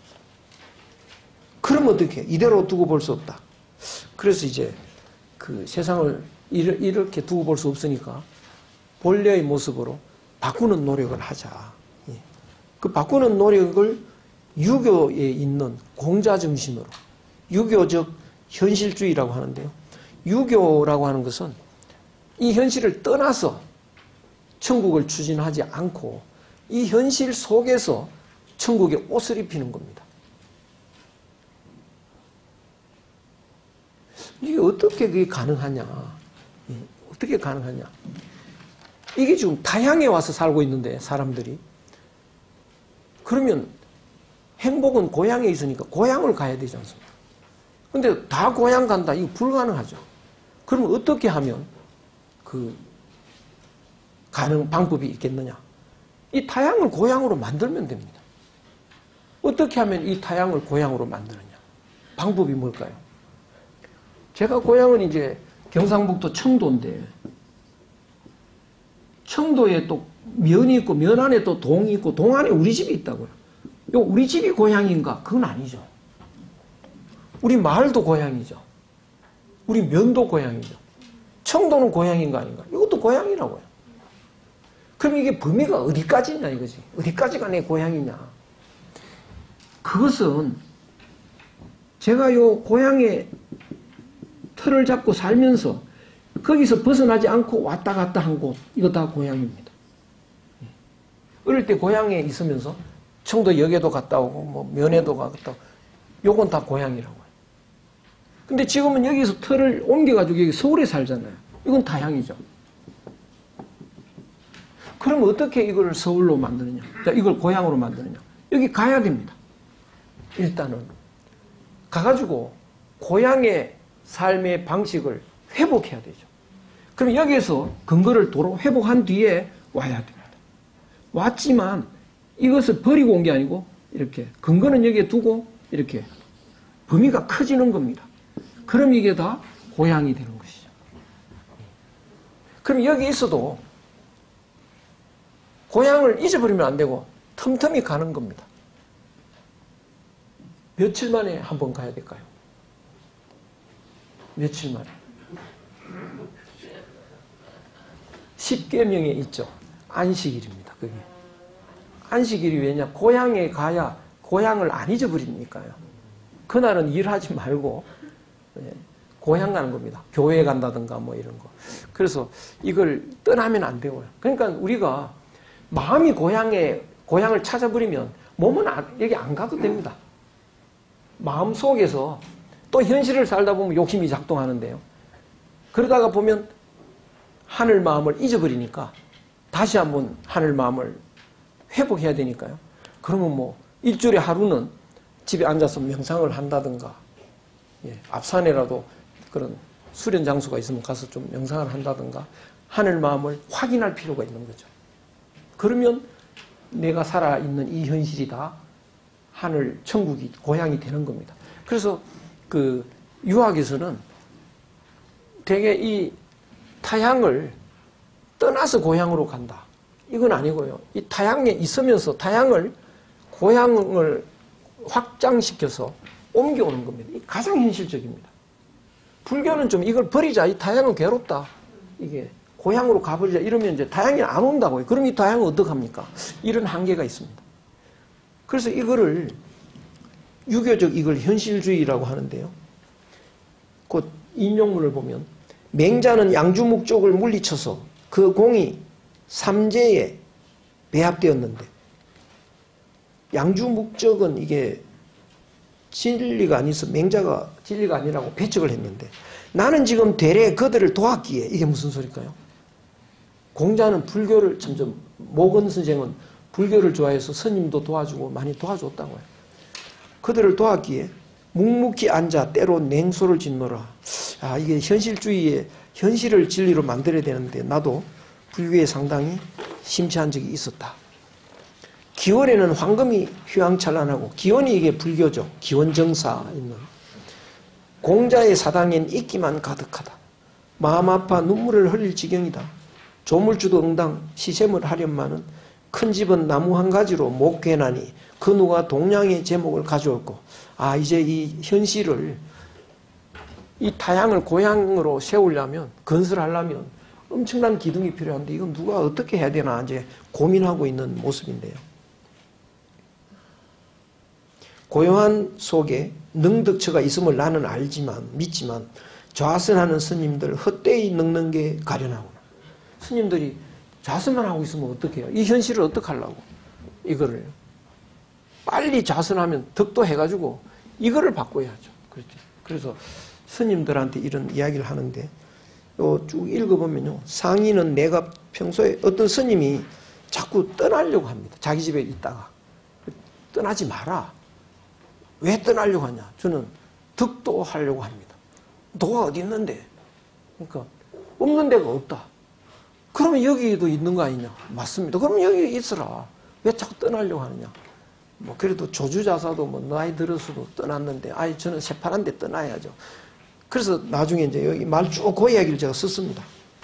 그럼 어떻게? 이대로 두고 볼 수 없다. 그래서 이제 그 세상을 이렇게 두고 볼 수 없으니까 본래의 모습으로 바꾸는 노력을 하자. 그 바꾸는 노력을 유교에 있는 공자정신으로 유교적 현실주의라고 하는데요. 유교라고 하는 것은 이 현실을 떠나서 천국을 추진하지 않고 이 현실 속에서 천국에 옷을 입히는 겁니다. 이게 어떻게 그게 가능하냐? 어떻게 가능하냐? 이게 지금 타향에 와서 살고 있는데 사람들이 그러면 행복은 고향에 있으니까 고향을 가야 되지 않습니까? 근데 다 고향 간다. 이거 불가능하죠. 그러면 어떻게 하면 그 가능 방법이 있겠느냐? 이 타향을 고향으로 만들면 됩니다. 어떻게 하면 이 타향을 고향으로 만드느냐? 방법이 뭘까요? 제가 고향은 이제 경상북도 청도인데, 청도에 또 면이 있고 면 안에 또 동이 있고 동 안에 우리 집이 있다고요. 요 우리 집이 고향인가? 그건 아니죠. 우리 마을도 고향이죠. 우리 면도 고향이죠. 청도는 고향인가 아닌가? 이것도 고향이라고요. 그럼 이게 범위가 어디까지냐 이거지. 어디까지가 내 고향이냐. 그것은 제가 요 고향의 틀을 잡고 살면서 거기서 벗어나지 않고 왔다 갔다 한 곳, 이거 다 고향입니다. 어릴 때 고향에 있으면서 청도역에도 갔다 오고 뭐 면에도 갔다 오고 요건 다 고향이라고요. 근데 지금은 여기서 틀을 옮겨가지고 여기 서울에 살잖아요. 이건 타향이죠. 그럼 어떻게 이걸 서울로 만드느냐? 자, 이걸 고향으로 만드느냐? 여기 가야 됩니다. 일단은 가가지고 고향의 삶의 방식을 회복해야 되죠. 그럼 여기에서 근거를 도로 회복한 뒤에 와야 됩니다. 왔지만 이것을 버리고 온 게 아니고 이렇게 근거는 여기에 두고 이렇게 범위가 커지는 겁니다. 그럼 이게 다 고향이 되는 것이죠. 그럼 여기 있어도 고향을 잊어버리면 안 되고 틈틈이 가는 겁니다. 며칠 만에 한번 가야 될까요? 며칠 만에? 십계명에 있죠. 안식일입니다. 그게. 안식일이 왜냐? 고향에 가야 고향을 안 잊어버리니까요. 그날은 일하지 말고 고향 가는 겁니다. 교회 간다든가 뭐 이런 거. 그래서 이걸 떠나면 안 되고요. 그러니까 우리가 마음이 고향에, 고향을 찾아버리면 몸은 여기 안 가도 됩니다. 마음 속에서 또 현실을 살다 보면 욕심이 작동하는데요. 그러다가 보면 하늘 마음을 잊어버리니까 다시 한번 하늘 마음을 회복해야 되니까요. 그러면 뭐 일주일에 하루는 집에 앉아서 명상을 한다든가, 예, 앞산에라도 그런 수련 장소가 있으면 가서 좀 명상을 한다든가 하늘 마음을 확인할 필요가 있는 거죠. 그러면 내가 살아있는 이 현실이 다 하늘, 천국이, 고향이 되는 겁니다. 그래서 그 유학에서는 되게 이 타향을 떠나서 고향으로 간다. 이건 아니고요. 이 타향에 있으면서 타향을, 고향을 확장시켜서 옮겨오는 겁니다. 이 가장 현실적입니다. 불교는 좀 이걸 버리자. 이 타향은 괴롭다. 이게 고향으로 가버리자. 이러면 이제 타향이 안 온다고요. 그럼 이 타향은 어떡합니까? 이런 한계가 있습니다. 그래서 이거를 유교적 이걸 현실주의라고 하는데요. 곧 인용문을 보면 맹자는 양주 목적을 물리쳐서 그 공이 삼재에 배합되었는데 양주 목적은 이게 진리가 아니서 맹자가 진리가 아니라고 배척을 했는데 나는 지금 대래 그들을 도왔기에 이게 무슨 소리일까요? 공자는 불교를 점점 모건 선생은 불교를 좋아해서 스님도 도와주고 많이 도와줬다고요. 그들을 도왔기에 묵묵히 앉아 때로 냉소를 짓노라. 아, 이게 현실주의의 현실을 진리로 만들어야 되는데 나도 불교에 상당히 심취한 적이 있었다. 기원에는 황금이 휘황찬란하고 기원이 이게 불교죠. 기원정사 있는 공자의 사당엔 있기만 가득하다. 마음 아파 눈물을 흘릴 지경이다. 조물주도 응당 시샘을 하련마는 큰 집은 나무 한 가지로 못 괴나니 그 누가 동양의 제목을 가져올고. 아, 이제 이 현실을 이 타향을 고향으로 세우려면 건설하려면 엄청난 기둥이 필요한데 이건 누가 어떻게 해야 되나 이제 고민하고 있는 모습인데요. 고요한 속에 능덕처가 있음을 나는 알지만 믿지만 좌선하는 스님들 헛되이 늙는 게 가련하구나. 스님들이 좌선만 하고 있으면 어떡해요? 이 현실을 어떻게 하려고? 이거를 빨리 좌선하면 덕도해가지고 이거를 바꿔야죠. 그렇죠. 그래서 스님들한테 이런 이야기를 하는데 요 쭉 읽어보면요. 상인은 내가 평소에 어떤 스님이 자꾸 떠나려고 합니다. 자기 집에 있다가. 떠나지 마라. 왜 떠나려고 하냐? 저는 덕도하려고 합니다. 도가 어디 있는데? 그러니까 없는 데가 없다. 그러면 여기도 있는 거 아니냐? 맞습니다. 그럼 여기 있어라. 왜 자꾸 떠나려고 하느냐? 뭐 그래도 조주자사도 뭐 나이 들어서도 떠났는데 아이 저는 새파란데 떠나야죠. 그래서 나중에 이제 여기 말 쭉 그 이야기를 제가 썼습니다.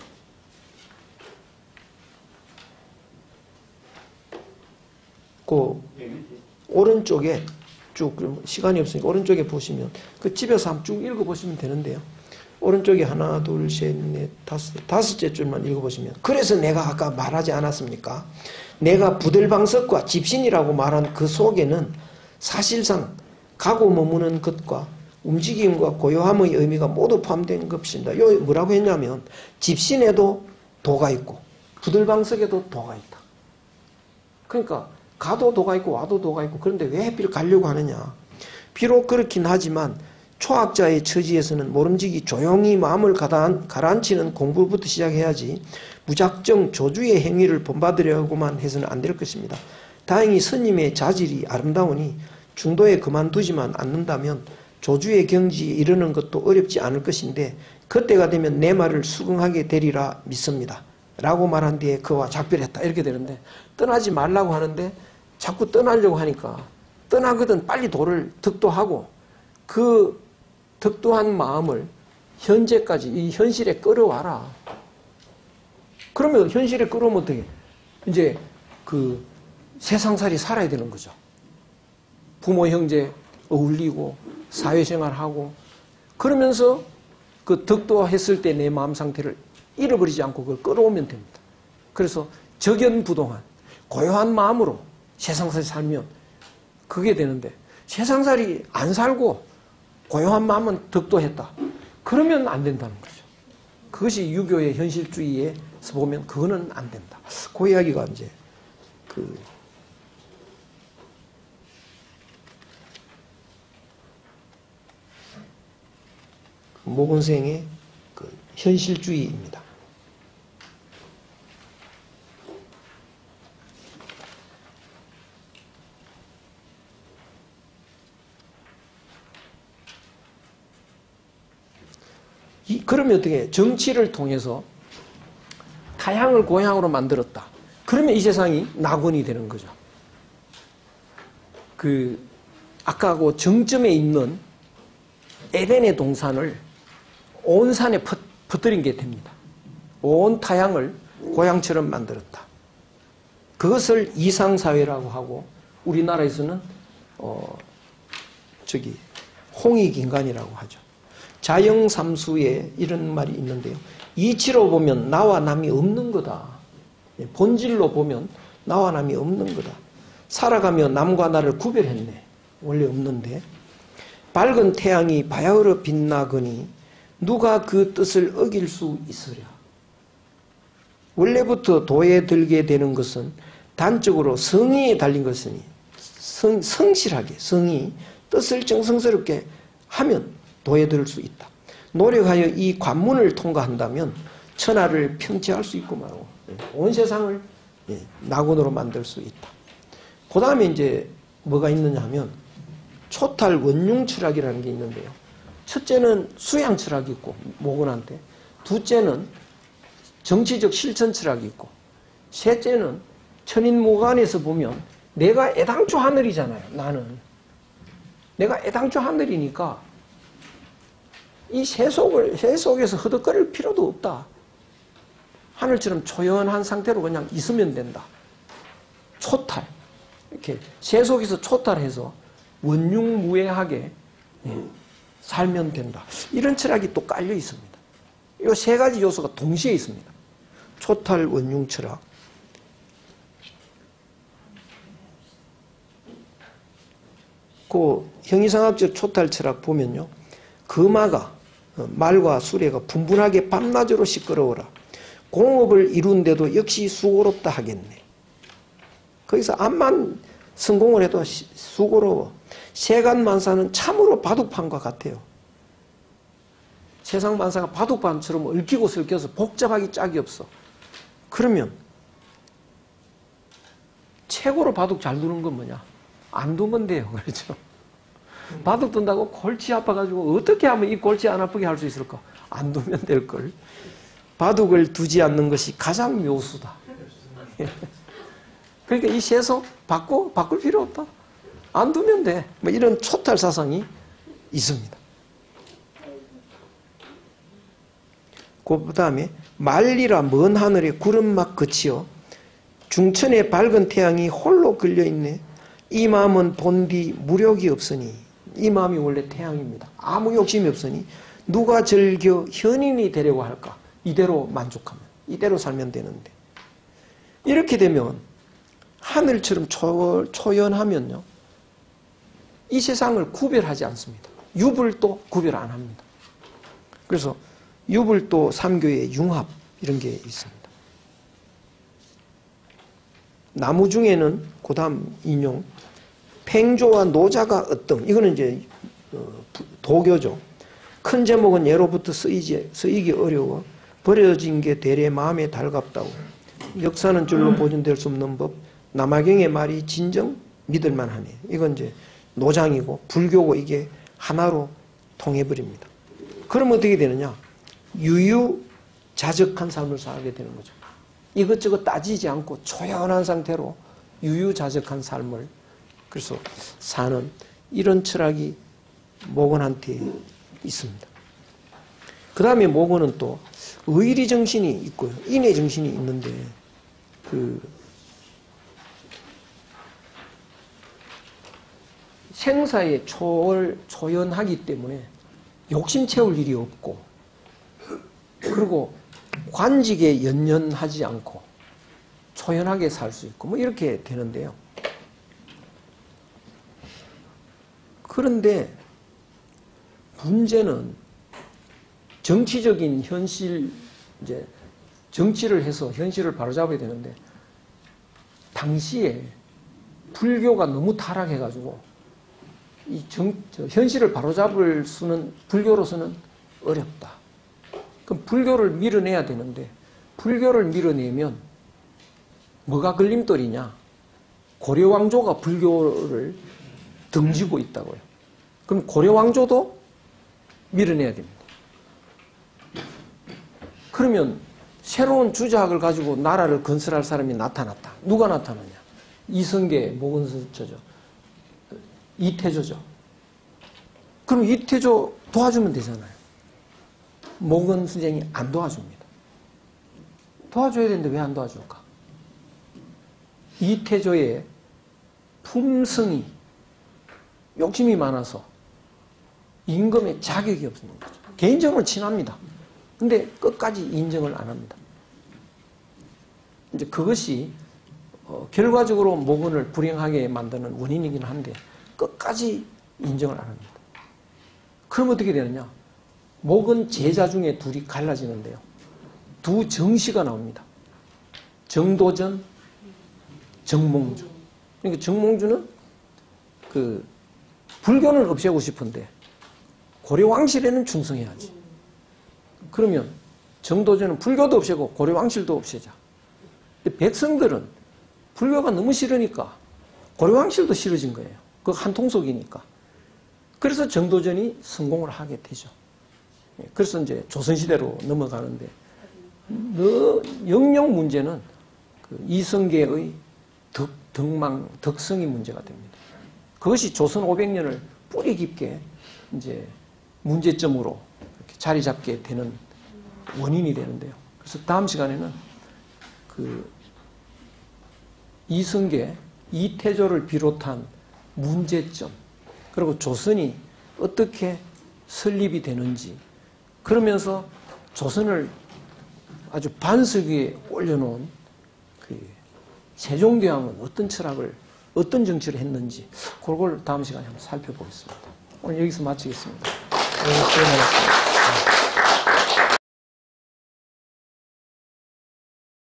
그 오른쪽에 쭉 시간이 없으니까 오른쪽에 보시면 그 집에서 한번 쭉 읽어보시면 되는데요. 오른쪽에 하나 둘 셋 넷 다섯 다섯째 줄만 읽어보시면 그래서 내가 아까 말하지 않았습니까? 내가 부들방석과 집신이라고 말한 그 속에는 사실상 가고 머무는 것과 움직임과 고요함의 의미가 모두 포함된 것입니다. 요 뭐라고 했냐면 집신에도 도가 있고 부들방석에도 도가 있다. 그러니까 가도 도가 있고 와도 도가 있고 그런데 왜 하필 가려고 하느냐. 비록 그렇긴 하지만 초학자의 처지에서는 모름지기 조용히 마음을 가라앉히는 공부부터 시작해야지 무작정 조주의 행위를 본받으려고만 해서는 안 될 것입니다. 다행히 스님의 자질이 아름다우니 중도에 그만두지만 않는다면 조주의 경지에 이르는 것도 어렵지 않을 것인데 그때가 되면 내 말을 수긍하게 되리라 믿습니다. 라고 말한 뒤에 그와 작별했다. 이렇게 되는데 떠나지 말라고 하는데 자꾸 떠나려고 하니까 떠나거든 빨리 도를 득도하고 그 득도한 마음을 현재까지 이 현실에 끌어와라. 그러면 현실에 끌어오면 어떻게 이제 그 세상살이 살아야 되는 거죠. 부모 형제 어울리고 사회생활하고 그러면서 그 득도했을 때 내 마음 상태를 잃어버리지 않고 그걸 끌어오면 됩니다. 그래서 적연부동한 고요한 마음으로 세상살이 살면 그게 되는데 세상살이 안 살고 고요한 마음은 득도했다. 그러면 안 된다는 거죠. 그것이 유교의 현실주의에서 보면 그거는 안 된다. 그 이야기가 이제 그 모건생의 그 현실주의입니다. 이, 그러면 어떻게 정치를 통해서 타향을 고향으로 만들었다. 그러면 이 세상이 낙원이 되는 거죠. 그 아까 그 정점에 있는 에덴의 동산을 온 산에 퍼, 퍼뜨린 게 됩니다. 온 타향을 고향처럼 만들었다. 그것을 이상사회라고 하고 우리나라에서는 어 저기 홍익인간이라고 하죠. 자영삼수에 이런 말이 있는데요. 이치로 보면 나와 남이 없는 거다. 본질로 보면 나와 남이 없는 거다. 살아가며 남과 나를 구별했네. 원래 없는데. 밝은 태양이 바야흐로 빛나거니 누가 그 뜻을 어길 수 있으랴. 원래부터 도에 들게 되는 것은 단적으로 성의에 달린 것이니 성, 성실하게 성의 뜻을 정성스럽게 하면 도에 들 수 있다. 노력하여 이 관문을 통과한다면 천하를 평지할 수 있고 말고 온 세상을 낙원으로 만들 수 있다. 그 다음에 이제 뭐가 있느냐 하면 초탈 원융 철학이라는 게 있는데요. 첫째는 수양 철학이 있고 모건한테, 둘째는 정치적 실천 철학이 있고, 셋째는 천인무관에서 보면 내가 애당초 하늘이잖아요. 나는 내가 애당초 하늘이니까 이 세속을 세속에서 허덕거릴 필요도 없다. 하늘처럼 초연한 상태로 그냥 있으면 된다. 초탈 이렇게 세속에서 초탈해서 원융무해하게 살면 된다. 이런 철학이 또 깔려 있습니다. 이 세 가지 요소가 동시에 있습니다. 초탈 원융 철학. 그 형이상학적 초탈 철학 보면요. 금화가 말과 수레가 분분하게 밤낮으로 시끄러워라. 공업을 이룬데도 역시 수고롭다 하겠네. 거기서 암만 성공을 해도 수고로워. 세간만사는 참으로 바둑판과 같아요. 세상 만사가 바둑판처럼 얽히고 설켜서 복잡하기 짝이 없어. 그러면 최고로 바둑 잘 두는 건 뭐냐? 안 두면 돼요. 그렇죠? 바둑 둔다고 골치 아파가지고 어떻게 하면 이 골치 안 아프게 할 수 있을까? 안 두면 될걸. 바둑을 두지 않는 것이 가장 묘수다. 그러니까 이 세속 바꿔? 바꿀 필요 없다. 안 두면 돼. 뭐 이런 초탈 사상이 있습니다. 그 다음에 말리라 먼 하늘에 구름막 그치어 중천에 밝은 태양이 홀로 걸려있네. 이 마음은 본디 무력이 없으니, 이 마음이 원래 태양입니다. 아무 욕심이 없으니 누가 즐겨 현인이 되려고 할까? 이대로 만족하면, 이대로 살면 되는데, 이렇게 되면 하늘처럼 초, 초연하면요 이 세상을 구별하지 않습니다. 유불도 구별 안 합니다. 그래서 유불도 삼교의 융합 이런 게 있습니다. 나무 중에는 그 다음 인용 팽조와 노자가 어떤, 이거는 이제 도교죠. 큰 제목은 예로부터 쓰이지, 쓰이기 어려워 버려진 게 대래 마음에 달갑다고. 역사는 줄로 보존될 수 없는 법. 남아경의 말이 진정 믿을만하네. 이건 이제 노장이고 불교고 이게 하나로 통해버립니다. 그럼 어떻게 되느냐? 유유자적한 삶을 살게 되는 거죠. 이것저것 따지지 않고 초연한 상태로 유유자적한 삶을 그래서 사는 이런 철학이 모건한테 있습니다. 그 다음에 모건은 또 의리 정신이 있고요. 인애 정신이 있는데 그 생사에 초월, 초연하기 때문에 욕심 채울 일이 없고 그리고 관직에 연연하지 않고 초연하게 살 수 있고 뭐 이렇게 되는데요. 그런데 문제는 정치적인 현실, 이제 정치를 해서 현실을 바로잡아야 되는데 당시에 불교가 너무 타락해가지고 이 정, 현실을 바로잡을 수는 불교로서는 어렵다. 그럼 불교를 밀어내야 되는데 불교를 밀어내면 뭐가 걸림돌이냐? 고려왕조가 불교를 등지고 있다고요. 그럼 고려왕조도 밀어내야 됩니다. 그러면 새로운 주작을 가지고 나라를 건설할 사람이 나타났다. 누가 나타나냐? 이성계 모건수저죠. 이태조죠. 그럼 이태조 도와주면 되잖아요. 모건수쟁이 안 도와줍니다. 도와줘야 되는데 왜 안 도와줄까? 이태조의 품성이 욕심이 많아서 임금의 자격이 없는 거죠. 개인적으로 친합니다. 근데 끝까지 인정을 안 합니다. 이제 그것이 어, 결과적으로 모건을 불행하게 만드는 원인이긴 한데 끝까지 인정을 안 합니다. 그럼 어떻게 되느냐? 모건 제자 중에 둘이 갈라지는데요. 두 정씨가 나옵니다. 정도전, 정몽주. 그러니까 정몽주는 그 불교는 없애고 싶은데 고려 왕실에는 충성해야지. 그러면 정도전은 불교도 없애고 고려 왕실도 없애자. 근데 백성들은 불교가 너무 싫으니까 고려 왕실도 싫어진 거예요. 그 한 통속이니까. 그래서 정도전이 성공을 하게 되죠. 그래서 이제 조선시대로 넘어가는데 너 영영 문제는 그 이성계의 덕, 덕망, 덕성이 문제가 됩니다. 그것이 조선 오백 년을 뿌리 깊게 이제 문제점으로 이렇게 자리 잡게 되는 원인이 되는데요. 그래서 다음 시간에는 그 이성계, 이태조를 비롯한 문제점, 그리고 조선이 어떻게 설립이 되는지, 그러면서 조선을 아주 반석 위에 올려놓은 그 세종대왕은 어떤 철학을, 어떤 정치를 했는지, 그걸 다음 시간에 한번 살펴보겠습니다. 오늘 여기서 마치겠습니다. 네, 수고하셨습니다.